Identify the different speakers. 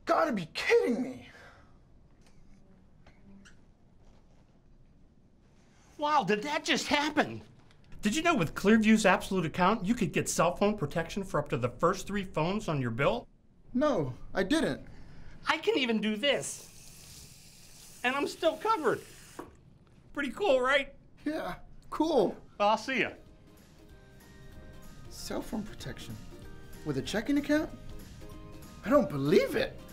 Speaker 1: gotta be kidding me.
Speaker 2: Wow, did that just happen? Did you know with Clearview's Absolute account, you could get cell phone protection for up to the first 3 phones on your bill?
Speaker 1: No, I didn't.
Speaker 2: I can even do this. And I'm still covered. Pretty cool, right?
Speaker 1: Yeah, cool.
Speaker 2: Well, I'll see you.
Speaker 1: Cell phone protection with a checking account? I don't believe it.